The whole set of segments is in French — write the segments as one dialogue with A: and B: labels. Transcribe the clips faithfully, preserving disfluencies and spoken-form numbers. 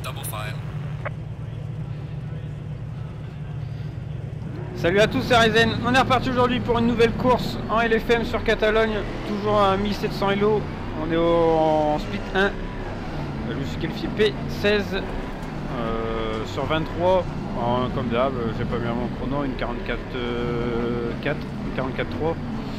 A: Salut à tous, c'est Ryzen. On est reparti aujourd'hui pour une nouvelle course en L F M sur Catalogne, toujours à mille sept cents Elo. On est au, en split un. Je me suis qualifié P seize euh, sur vingt-trois. En, comme d'hab, j'ai pas mis à mon chrono, une quarante-quatre quatre, une quarante-quatre trois.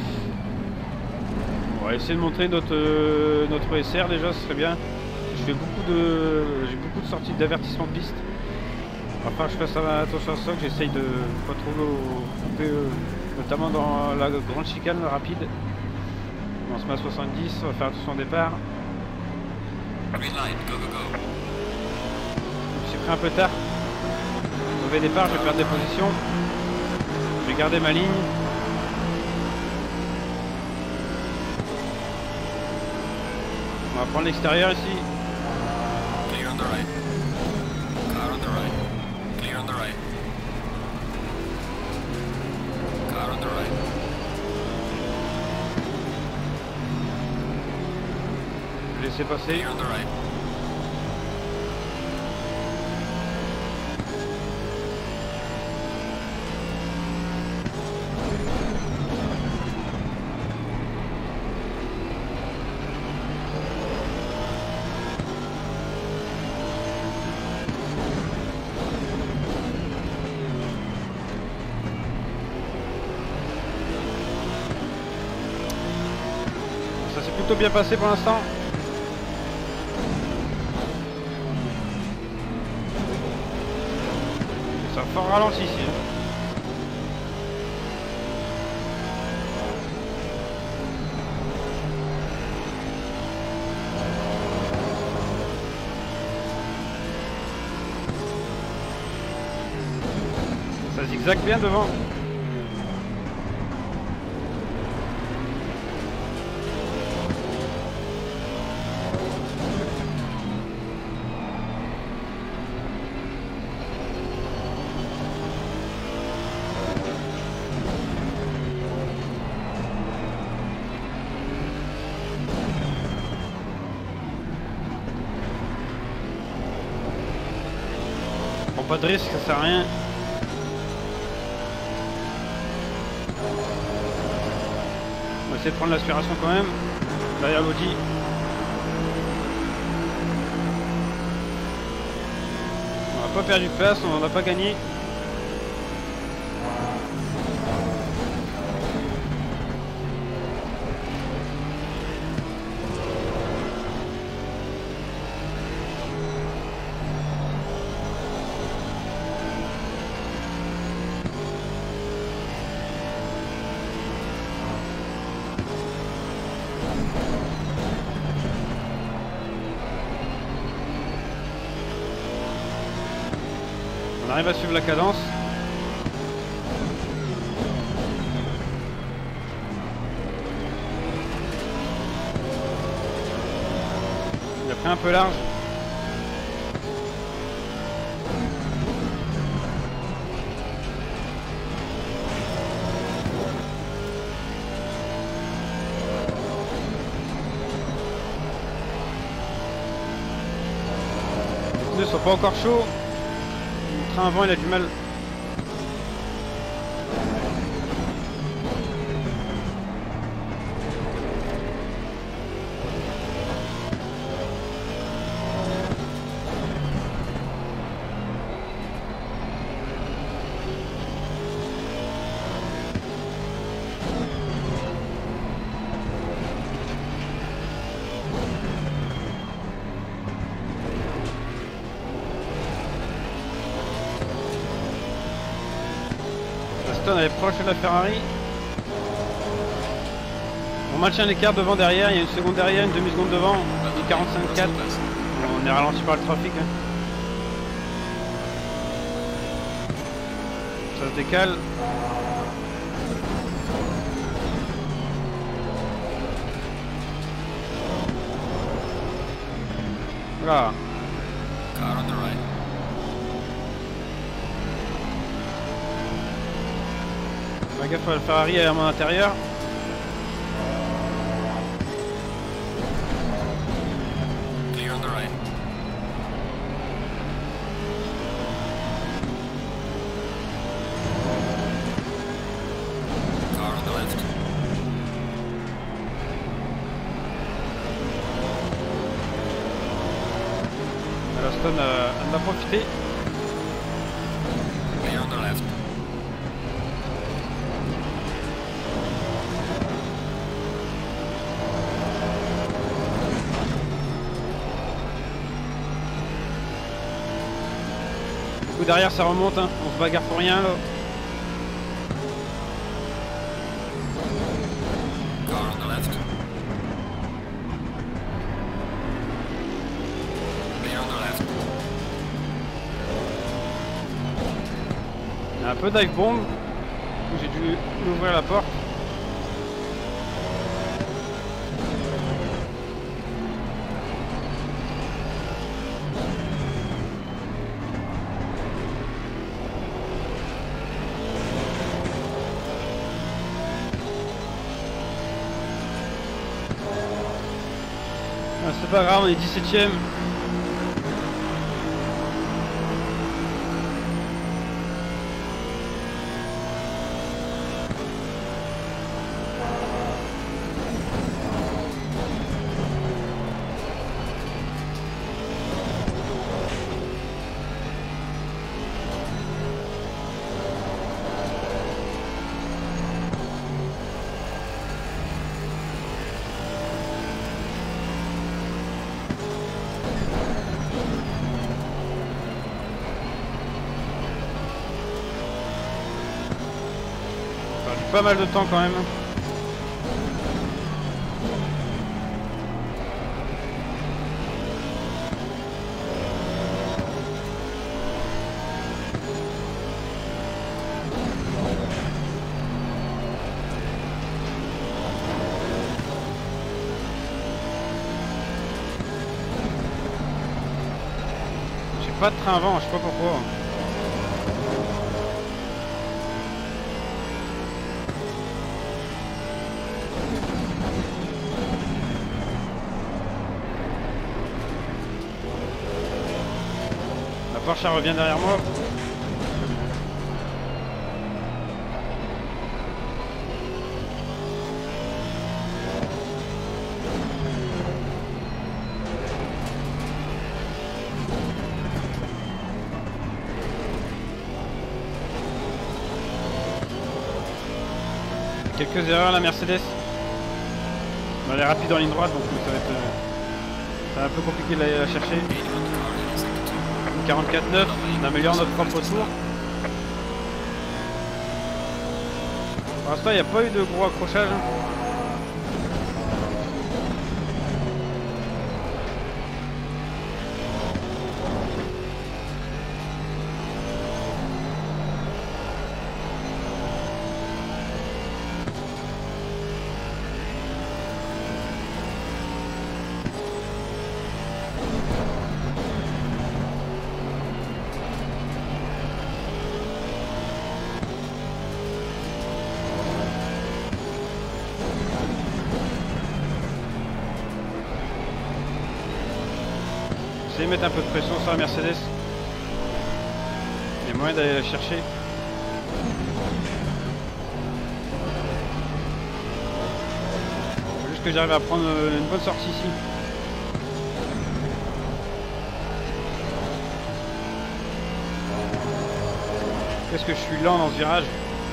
A: On va essayer de montrer notre, euh, notre S R déjà, ce serait bien. Je fais beaucoup de, j'ai beaucoup de sorties d'avertissement de piste. Enfin, je fasse attention à ça, que j'essaye de pas trop couper, euh, notamment dans la grande chicane rapide. On se met à soixante-dix, on va faire attention au départ.
B: Green light, go go go.
A: Je me suis pris un peu tard. Mauvais départ, je vais perdre des positions. Je vais garder ma ligne. On va prendre l'extérieur ici.
B: Clear on the right. Car on the right. Clear on the right. Car on the right.
A: Je vais laisser passer.
B: Clear on the right.
A: Ça s'est plutôt bien passé pour l'instant. Ça a fort ralenti ici. Hein. Ça zigzague bien devant. Pas de risque, ça sert à rien. On va essayer de prendre l'aspiration quand même, derrière l'Audi. On n'a pas perdu de place, on n'en a pas gagné. On arrive à suivre la cadence. Il a pris un peu large. Les pneus sont pas encore chauds. Le train avant il a du mal. On est proche de la Ferrari. On maintient l'écart devant derrière, il y a une seconde derrière, une demi-seconde devant, une quarante-cinq quatre. On est ralenti par le trafic. Hein. Ça se décale. Voilà.
B: Car on the right.
A: Fais gaffe à la Ferrari à mon intérieur.
B: Clear on the right.
A: personne euh, en a profité.
B: Clear on the left.
A: Du coup derrière ça remonte, hein. On se bagarre pour rien là.
B: Car on the left. Clear on the left.
A: Il y a un peu dive bomb. J'ai dû ouvrir la porte. Ah, c'est pas grave, on est dix-septième. Pas mal de temps quand même. J'ai pas de train avant, je sais pas pourquoi. Porsche revient derrière moi. Quelques erreurs la Mercedes. Elle est rapide en ligne droite donc ça va être, ça va être un peu compliqué de la, la chercher. quarante-quatre neuf, on améliore notre propre tour. Pour l'instant, il n'y a pas eu de gros accrochage. J'essaie de mettre un peu de pression sur la Mercedes. Il y a moyen d'aller la chercher. Faut juste que j'arrive à prendre une bonne sortie ici. Qu'est-ce que je suis lent dans ce virage?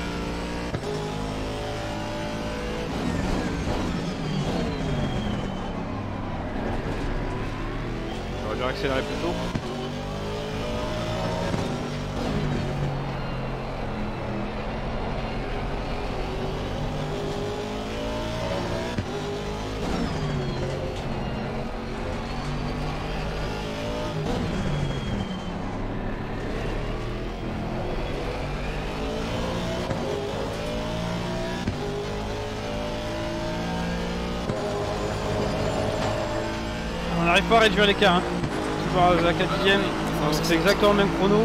A: J'aurais dû accélérer plus tôt. On n'arrive pas à réduire l'écart, hein. Toujours à la quatre dixième, c'est exactement le même chrono.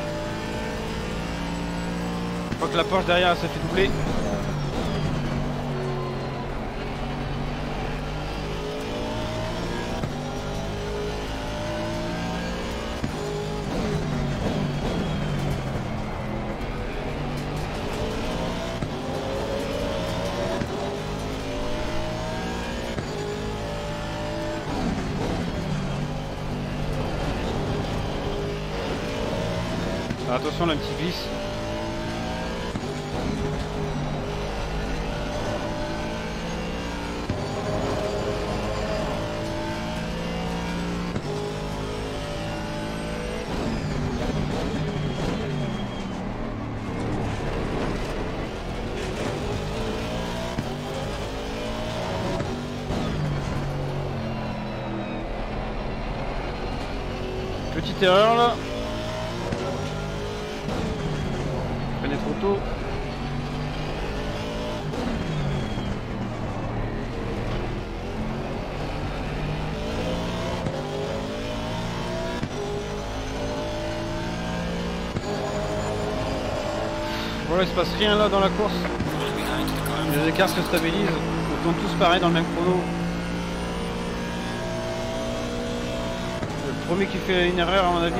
A: Je crois que la Porsche derrière s'est fait doubler. Alors, attention là, un petit glisse. Petite erreur là. Je prenais trop tôt. Voilà, il se passe rien là dans la course. Les écarts se stabilisent. Ils tournent tous pareil dans le même chrono. Le premier qui fait une erreur à mon avis.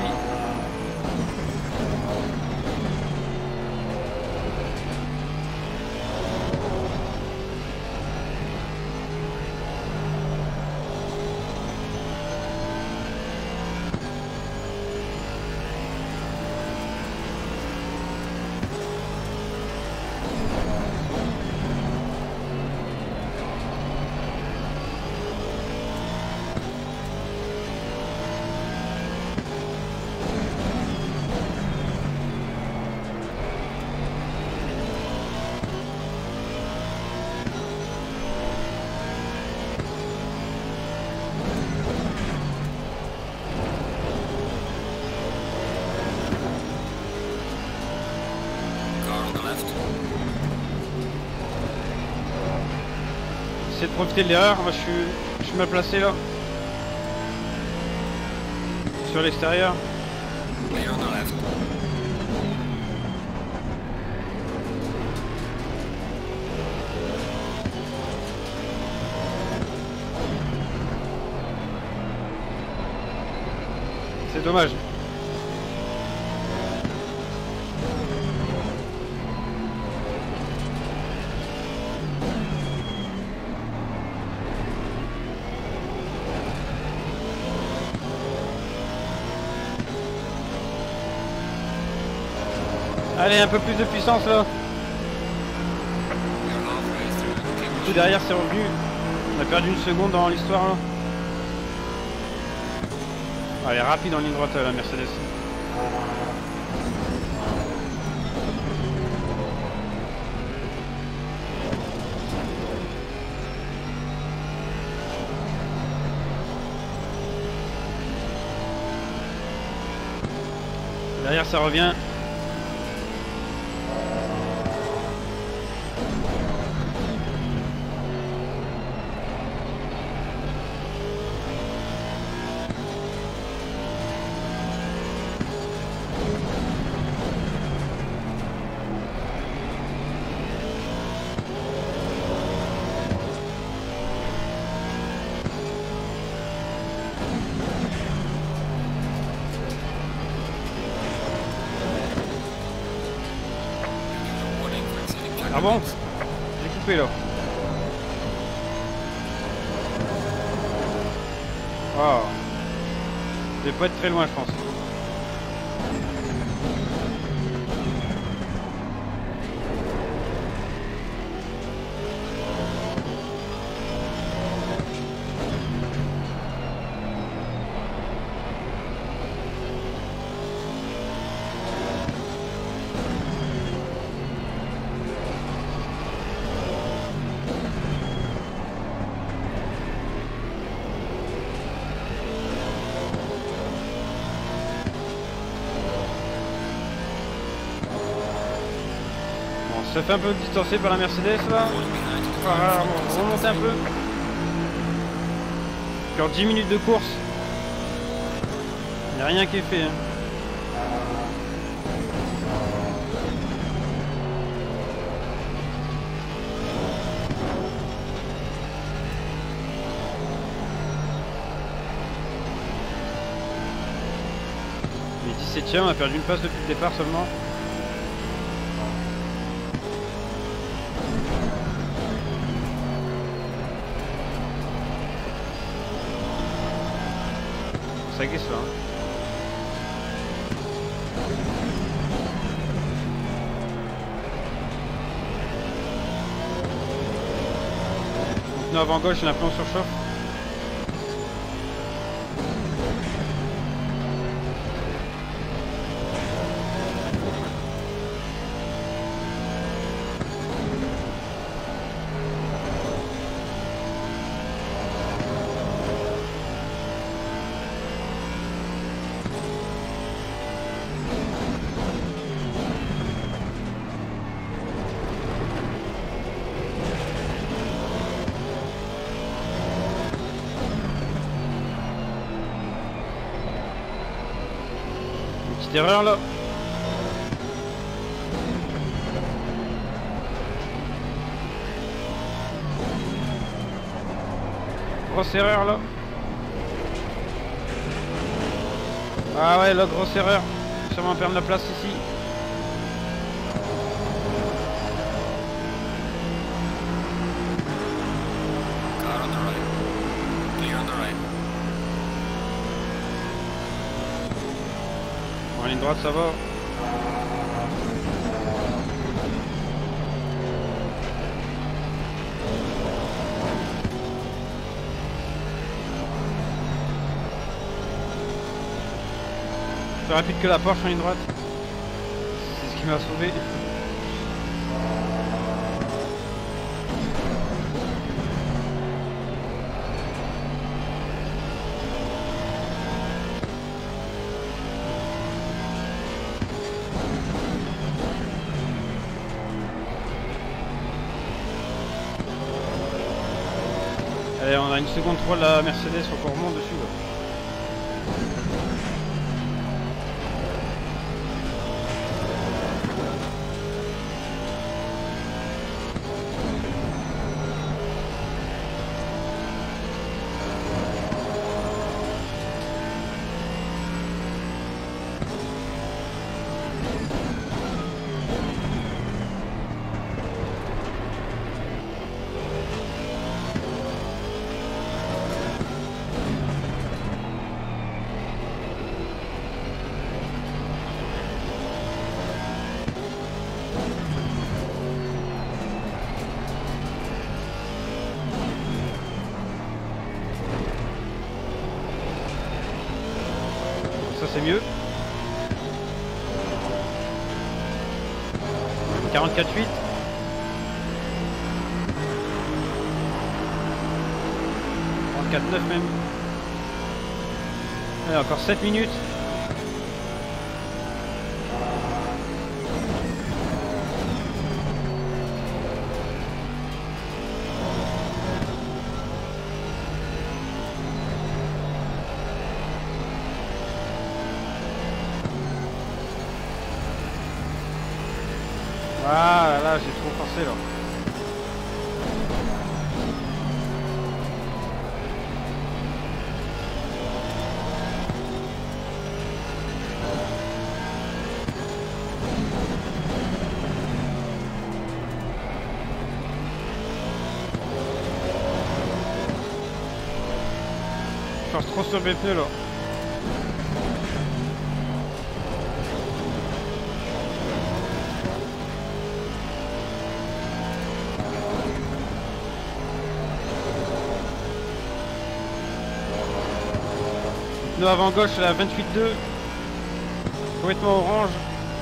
A: J'essaie de profiter de l'erreur, moi je suis, je suis mal placé là. Sur l'extérieur. C'est dommage. Allez, un peu plus de puissance là. Du coup derrière c'est revenu. On a perdu une seconde dans l'histoire là. Allez, rapide en ligne droite la Mercedes. Derrière ça revient. Ah bon? J'ai coupé là. Wow. Je vais pas être très loin je pense. On se fait un peu distancer par la Mercedes là. Voilà, on remonte un peu. Encore dix minutes de course. Il n'y a rien qui est fait. Hein. Il est dix-septième, on a perdu une place depuis le départ seulement. Ça glisse là. Hein. Pneu avant gauche, il y en a plein, on surchauffe. Petite erreur là. Grosse erreur là. Ah ouais, là, grosse erreur. Sûrement perdre la place ici.
B: Car on the right. Clear on the right.
A: En ligne droite, ça va. Plus rapide que la Porsche en ligne droite. C'est ce qui m'a sauvé. Allez, on a une seconde trois de la Mercedes, faut qu'on remonte dessus là. Ça c'est mieux. quarante-quatre huit. trente-quatre neuf même. Allez, encore sept minutes. Ah là là, j'ai trop forcé là. Je force trop sur mes pneus là. Pneu avant gauche à la vingt-huit deux, complètement orange.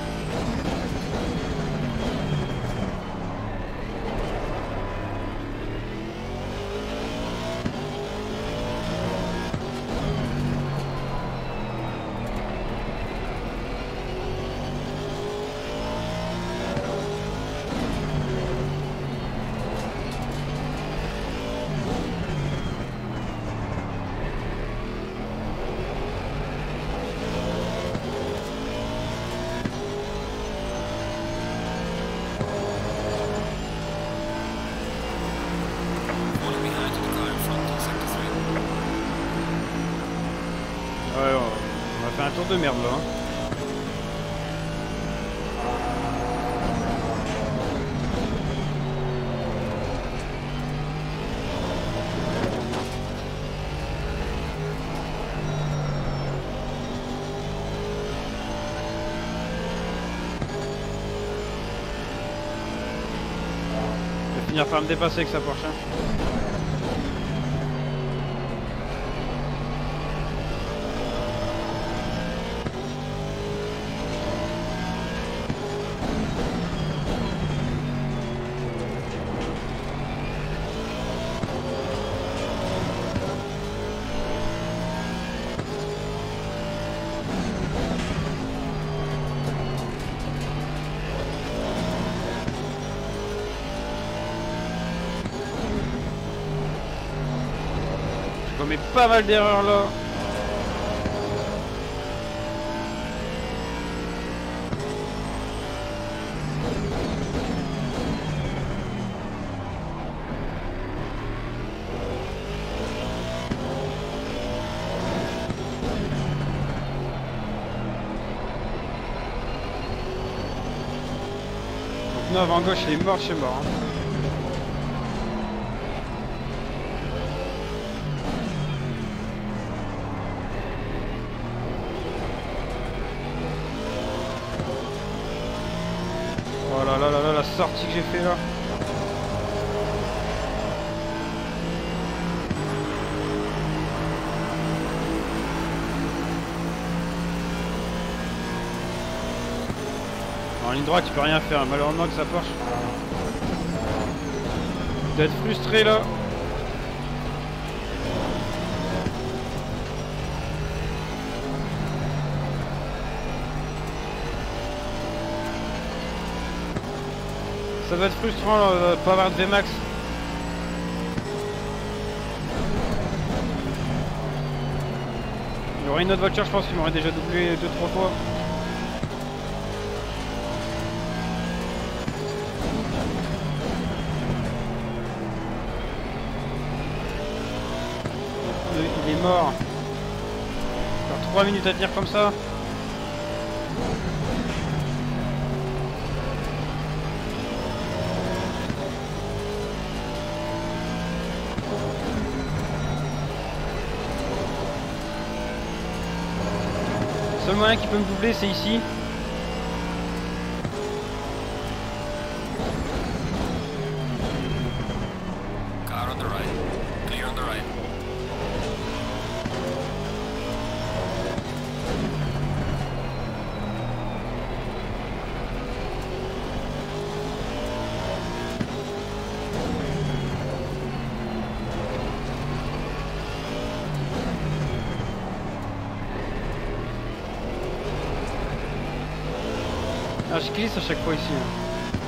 B: Falling behind to the car in front in sector three.
A: Ouais, on va faire un tour de merde là. Hein. Il va finir par me dépasser avec sa Porsche. Je commets pas mal d'erreurs là. Donc non, avant gauche, il est mort chez mort. Hein. Oh là là là là, la sortie que j'ai fait là. En ligne droite, tu peux rien faire, malheureusement que ça Porsche. Tu dois être frustré là. Ça va être frustrant là, de pas avoir de V max. Il y aurait une autre voiture, je pense, qui m'aurait déjà doublé deux trois fois. Il est mort. Encore trois minutes à tenir comme ça. Le seul moyen qui peut me doubler, c'est ici.
B: Car on the right. Clear on the right.
A: Ah, je glisse à chaque fois ici. Hein.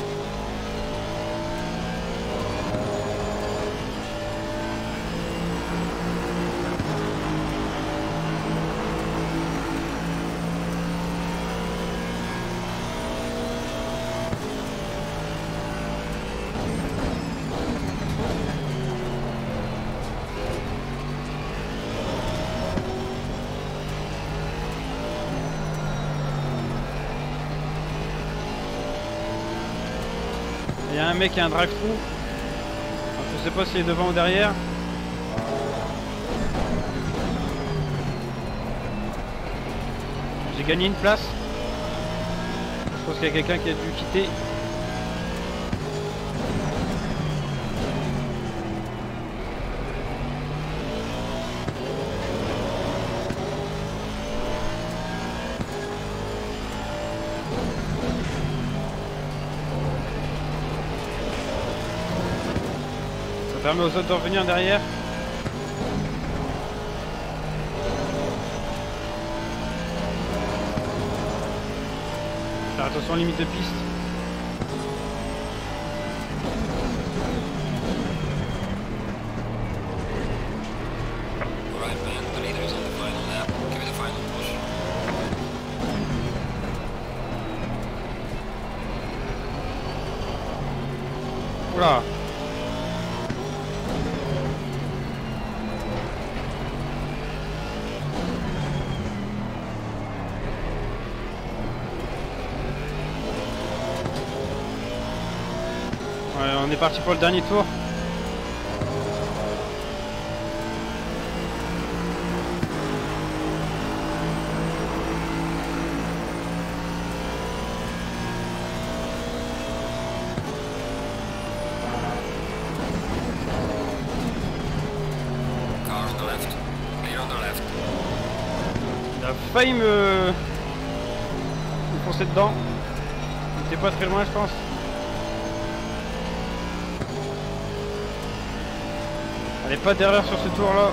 A: Il y a un mec qui a un drive-thru. Je sais pas s'il est devant ou derrière. J'ai gagné une place. Je pense qu'il y a quelqu'un qui a dû quitter. Ça permet aux autres de revenir derrière. Faire attention aux limites de piste.
B: Alright, man. The leader is on the final lap. Give it a final push.
A: Oula. Ouais, on est parti pour le dernier tour.
B: Car on the left. Clear on the left.
A: Il a failli me, me foncer dedans. Il était pas très loin, je pense. Allez, pas d'erreur sur ce tour là.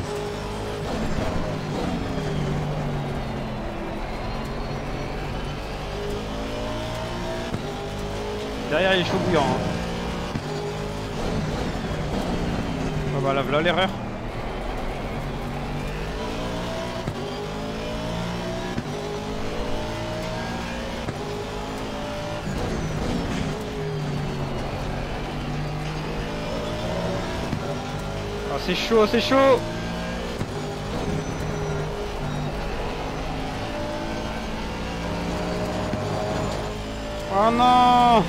A: Derrière il est chaud bouillant. Hein. Ah bah là voilà l'erreur. Oh, c'est chaud, c'est chaud. Oh non.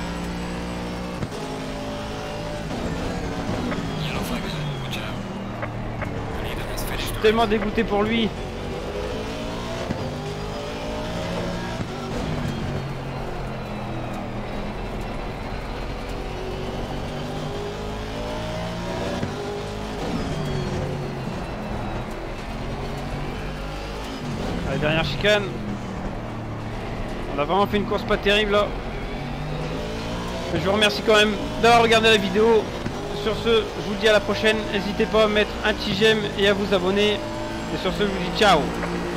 B: Yellow flag is in, watch out. Anita has finished the
A: Tellement dégoûté pour lui. La dernière chicane. On a vraiment fait une course pas terrible là. Je vous remercie quand même d'avoir regardé la vidéo. Sur ce, je vous dis à la prochaine. N'hésitez pas à mettre un petit j'aime et à vous abonner. Et sur ce, je vous dis ciao.